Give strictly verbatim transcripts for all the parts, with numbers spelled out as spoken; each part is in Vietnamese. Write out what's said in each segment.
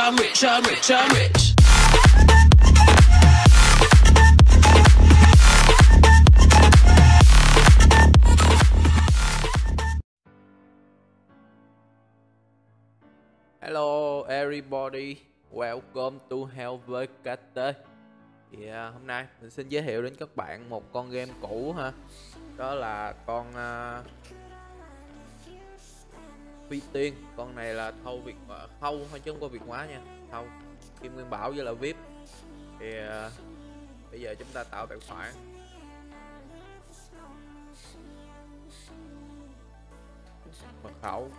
I'm rich, I'm rich, I'm rich. Hello everybody, welcome to Hellvercaster. Thì uh, hôm nay mình xin giới thiệu đến các bạn một con game cũ ha. Đó là con uh, Phi Tiên. Con này là thâu Việt uh, thâu thôi chứ không có Việt hóa nha. Thâu Kim Nguyên Bảo với là vê i pê. Thì uh, bây giờ chúng ta tạo tài khoản. Mật khẩu.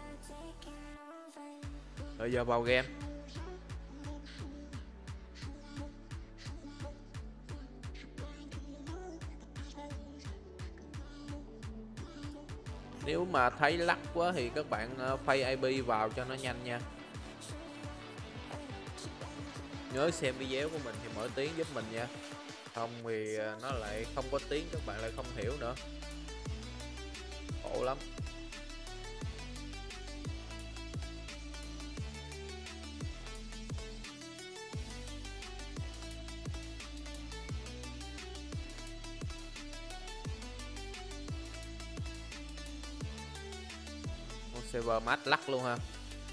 Rồi giờ vào game. Nếu mà thấy lắc quá thì các bạn phay i pê vào cho nó nhanh nha. Nhớ xem video của mình thì mở tiếng giúp mình nha. Không thì nó lại không có tiếng, các bạn lại không hiểu nữa. Khổ lắm. Server match lắc luôn ha.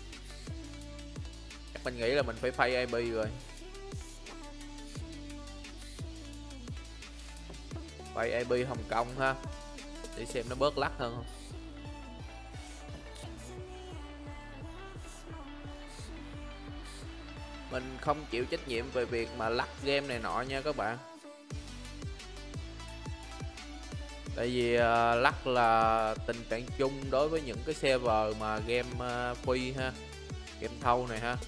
Chắc mình nghĩ là mình phải phay i pê rồi. Phay i pê Hồng Kông ha. Để xem nó bớt lắc hơn không. Mình không chịu trách nhiệm về việc mà lắc game này nọ nha các bạn. Tại vì uh, lắc là tình trạng chung đối với những cái server mà game uh, free ha, game thâu này ha.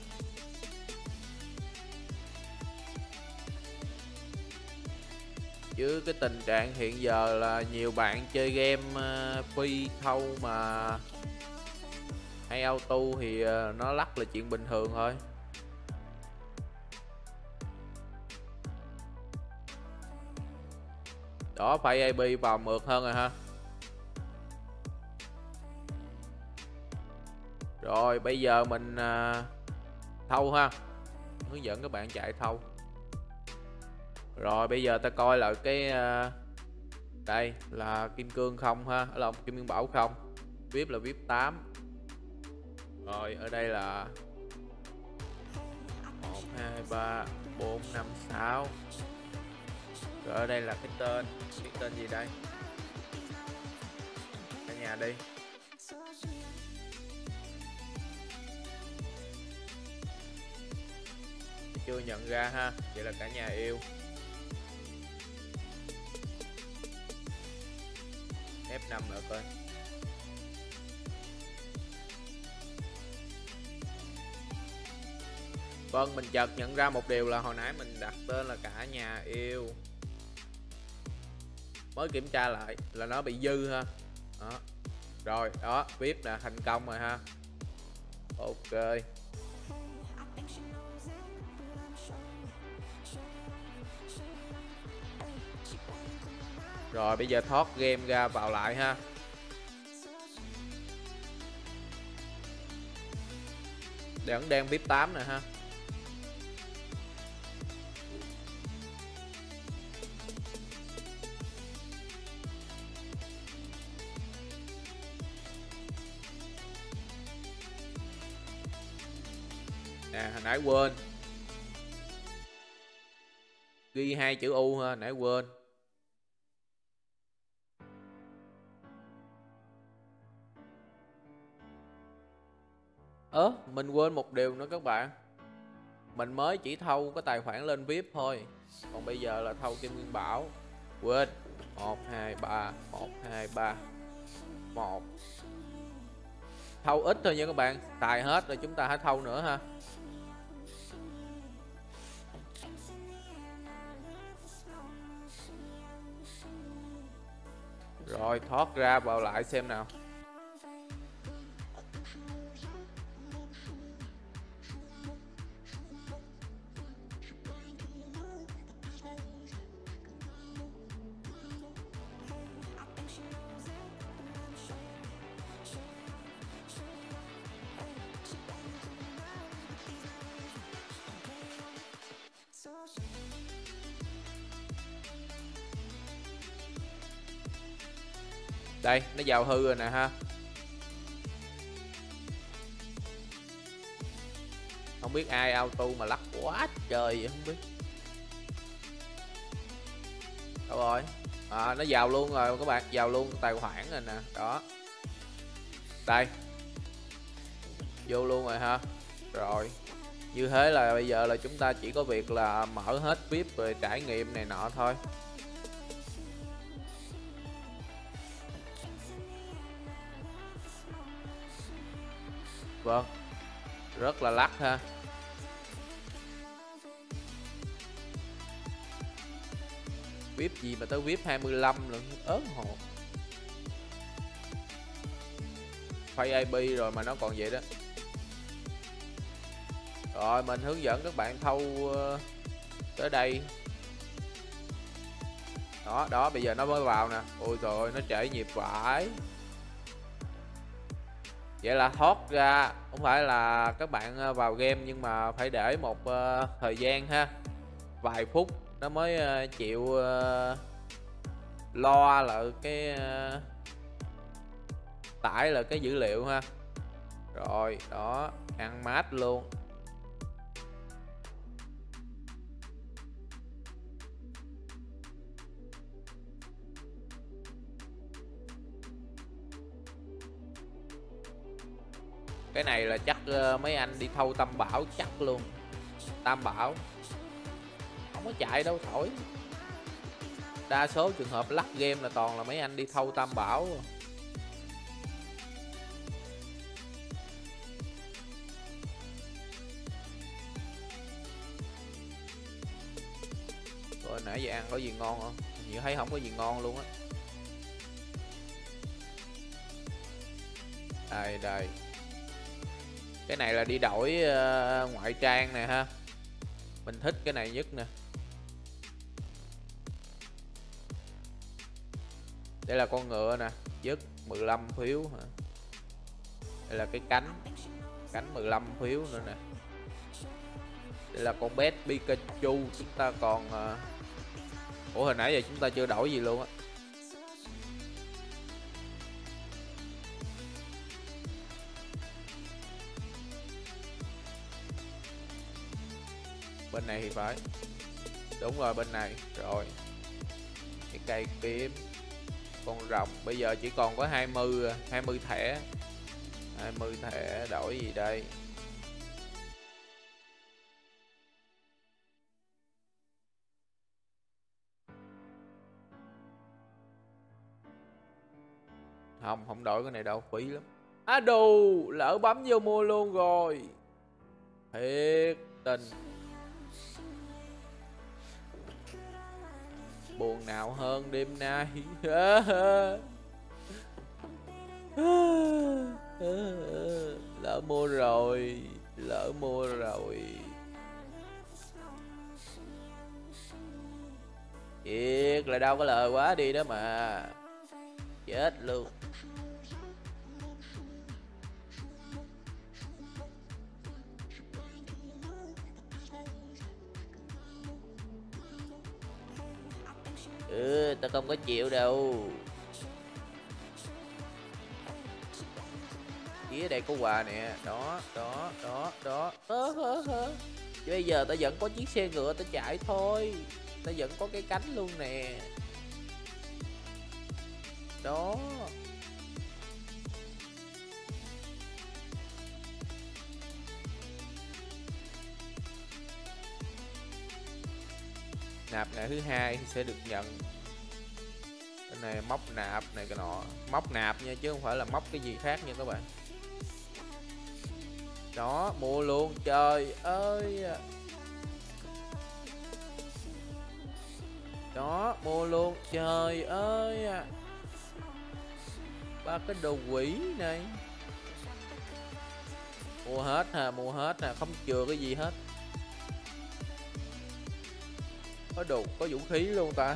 Chứ cái tình trạng hiện giờ là nhiều bạn chơi game uh, free thâu mà hay auto thì uh, nó lắc là chuyện bình thường thôi. Đó, phải i pê vào mượt hơn rồi ha. Rồi bây giờ mình uh, thâu ha. Hướng dẫn các bạn chạy thâu. Rồi bây giờ ta coi lại cái uh, đây là kim cương không ha, là kim nguyên bảo không. vê i pê là vê i pê tám. Rồi ở đây là một hai ba bốn năm sáu. Rồi ở đây là cái tên, cái tên gì đây? Cả nhà đi. Chưa nhận ra ha, vậy là cả nhà yêu. ép năm nữa coi. Vâng, mình chợt nhận ra một điều là hồi nãy mình đặt tên là cả nhà yêu. Mới kiểm tra lại là nó bị dư ha. Đó. Rồi đó, vê i pê là thành công rồi ha. Ok. Rồi bây giờ thoát game ra vào lại ha. Để ấn đang vê i pê tám nè ha. Nè, hồi nãy quên ghi hai chữ U ha, nãy quên. Ớ, ờ, mình quên một điều nữa các bạn. Mình mới chỉ thâu cái tài khoản lên vê i pê thôi. Còn bây giờ là thâu Kim Nguyên Bảo. Quên. một hai ba, một hai ba. một. Thâu ít thôi nha các bạn. Tài hết rồi chúng ta hãy thâu nữa ha. Rồi thoát ra vào lại xem nào. Đây nó vào hư rồi nè ha. Không biết ai auto mà lắc quá trời vậy không biết. Đâu rồi? À, nó vào luôn rồi các bạn, vào luôn tài khoản rồi nè. Đó. Đây. Vô luôn rồi ha. Rồi. Như thế là bây giờ là chúng ta chỉ có việc là mở hết vê i pê rồi trải nghiệm này nọ thôi. Vâng. Rất là lắc ha. vê i pê gì mà tới vê i pê hai mươi lăm lần, ớn hồn. Face i pê rồi mà nó còn vậy đó. Rồi mình hướng dẫn các bạn thâu uh, tới đây. Đó, đó bây giờ nó mới vào nè. Ôi trời ơi, nó trễ nhịp vãi. Vậy là thoát ra, không phải là các bạn vào game nhưng mà phải để một uh, thời gian ha. Vài phút nó mới uh, chịu uh, lo lại cái uh, tải là cái dữ liệu ha. Rồi, đó, ăn mát luôn. Cái này là chắc uh, mấy anh đi thâu Tam Bảo chắc luôn. Tam Bảo không có chạy đâu thổi. Đa số trường hợp lắc game là toàn là mấy anh đi thâu Tam Bảo. Rồi nãy giờ ăn có gì ngon không? Như thấy không có gì ngon luôn á. Đây đây. Cái này là đi đổi uh, ngoại trang nè ha. Mình thích cái này nhất nè. Đây là con ngựa nè, dứt mười lăm phiếu hả? Đây là cái cánh, cánh mười lăm phiếu nữa nè. Đây là con Pet Pikachu. Chúng ta còn uh... ủa hồi nãy giờ chúng ta chưa đổi gì luôn á. Bên này thì phải. Đúng rồi, bên này. Rồi. Cái cây kiếm. Con rồng. Bây giờ chỉ còn có hai mươi hai mươi thẻ. hai mươi thẻ đổi gì đây? Không, không đổi cái này đâu, phí lắm. À đù, lỡ bấm vô mua luôn rồi. Thiệt tình. Buồn nào hơn đêm nay. Lỡ mua rồi. Lỡ mua rồi. Thiệt là đâu có lời quá đi đó mà. Chết luôn. Ừ, tao không có chịu đâu. Phía đây có quà nè. Đó, đó, đó, đó. Hơ, hơ, hơ. Chứ bây giờ tao vẫn có chiếc xe ngựa tao chạy thôi. Tao vẫn có cái cánh luôn nè. Đó. Nạp ngày thứ hai thì sẽ được nhận. Cái này móc nạp này cái nọ. Móc nạp nha chứ không phải là móc cái gì khác nha các bạn. Đó, mua luôn, trời ơi. Đó, mua luôn, trời ơi. Ba cái đồ quỷ này. Mua hết ha, mua hết nè, không chừa cái gì hết. Có đồ, có vũ khí luôn ta.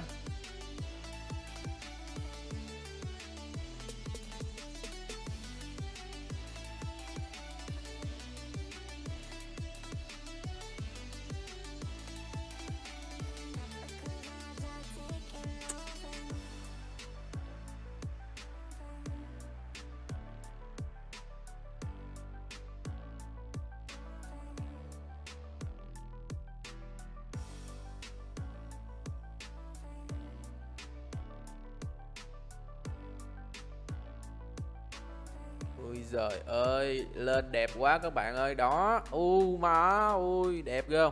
giời ơi, lên đẹp quá các bạn ơi. Đó, u má ui đẹp ghê không?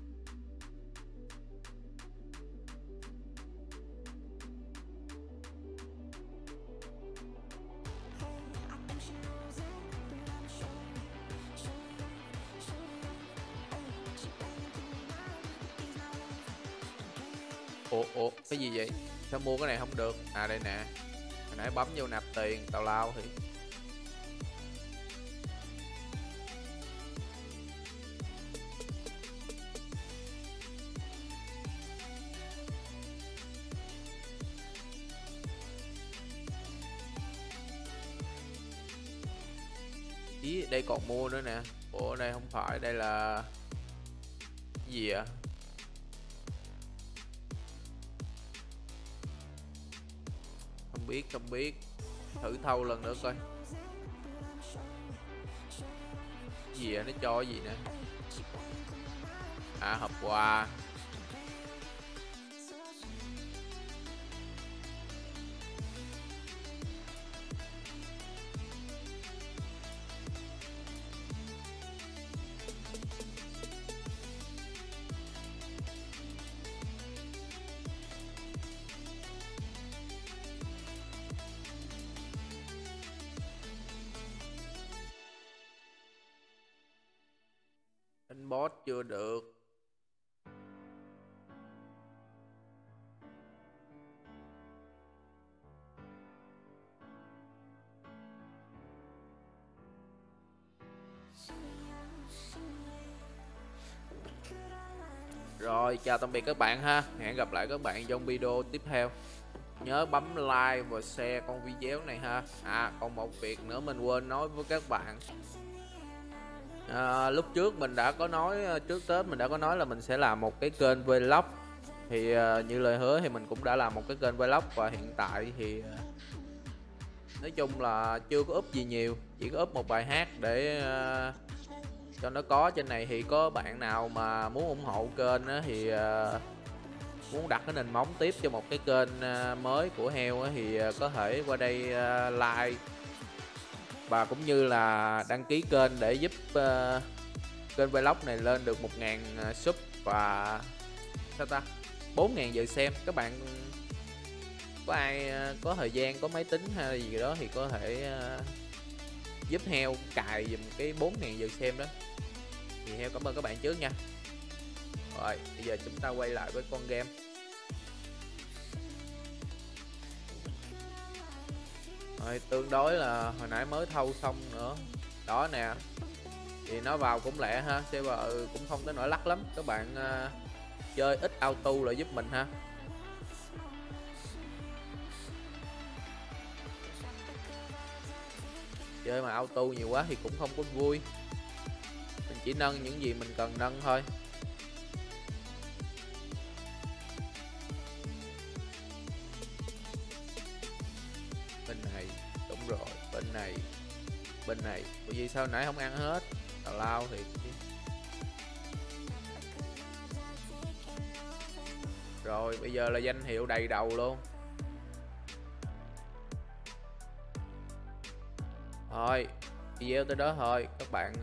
Ủa, ủa, cái gì vậy? Sao mua cái này không được? À đây nè. Hồi nãy bấm vô nạp tiền, tào lao thì. Ý, đây còn mua nữa nè. Ủa đây không phải, đây là cái gì ạ? Không biết, không biết. Thử thâu lần nữa coi. Gì vậy? Nó cho cái gì nè? À, hộp quà. Đánh boss chưa được. Rồi, chào tạm biệt các bạn ha. Hẹn gặp lại các bạn trong video tiếp theo. Nhớ bấm like và share con video này ha. À, còn một việc nữa mình quên nói với các bạn. À, lúc trước mình đã có nói, trước Tết mình đã có nói là mình sẽ làm một cái kênh vlog. Thì uh, như lời hứa thì mình cũng đã làm một cái kênh vlog. Và hiện tại thì uh, nói chung là chưa có up gì nhiều. Chỉ có up một bài hát để uh, cho nó có trên này. Thì có bạn nào mà muốn ủng hộ kênh á, thì uh, muốn đặt cái nền móng tiếp cho một cái kênh uh, mới của heo á, thì uh, có thể qua đây uh, like và cũng như là đăng ký kênh để giúp uh, kênh vlog này lên được một ngàn uh, sub và sao ta bốn ngàn giờ xem. Các bạn có ai uh, có thời gian, có máy tính hay gì đó thì có thể uh, giúp heo cài dùm cái bốn ngàn giờ xem đó. Thì heo cảm ơn các bạn trước nha. Rồi bây giờ chúng ta quay lại với con game. Rồi, tương đối là hồi nãy mới thâu xong nữa. Đó nè. Thì nó vào cũng lẹ ha. Server cũng không tới nỗi lắc lắm. Các bạn uh, chơi ít auto lại giúp mình ha. Chơi mà auto nhiều quá thì cũng không có vui. Mình chỉ nâng những gì mình cần nâng thôi. Bên này, đúng rồi, bên này. Bên này, bởi vì sao nãy không ăn hết. Tào lao thiệt. Rồi bây giờ là danh hiệu đầy đầu luôn. Thôi video tới đó thôi các bạn.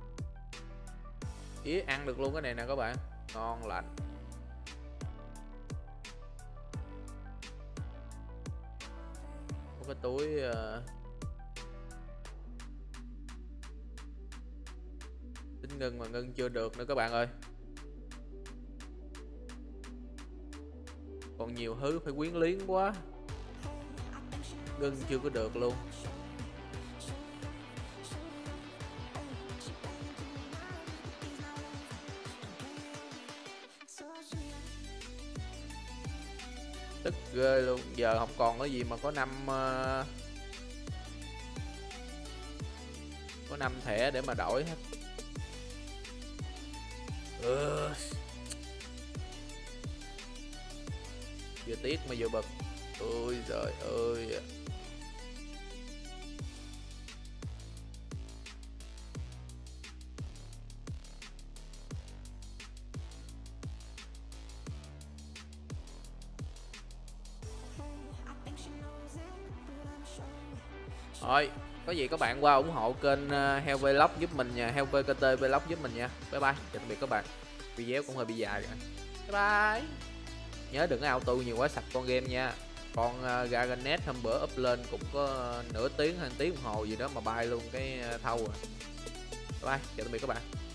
Ý ăn được luôn cái này nè các bạn. Ngon lành. Có cái túi uh... tính ngưng mà ngưng chưa được nữa các bạn ơi. Còn nhiều thứ phải quyến luyến quá. Ngưng chưa có được luôn. Tức ghê luôn. Giờ không còn cái gì mà có năm uh... có năm thẻ để mà đổi hết. Ừ. Vừa tiếc mà vừa bực. Ôi giời ơi. Thôi Có gì các bạn qua ủng hộ kênh uh, Heo Vlog giúp mình nha, Heo vê ca tê Vlog giúp mình nha. Bye bye, chào tạm biệt các bạn. Video cũng hơi bị dài rồi. Bye bye. Nhớ đừng auto nhiều quá sạch con game nha. Con uh, Gaganet hôm bữa up lên cũng có uh, nửa tiếng hay tiếng đồng hồ gì đó mà bay luôn cái uh, thâu rồi. Bye bye, chào tạm biệt các bạn.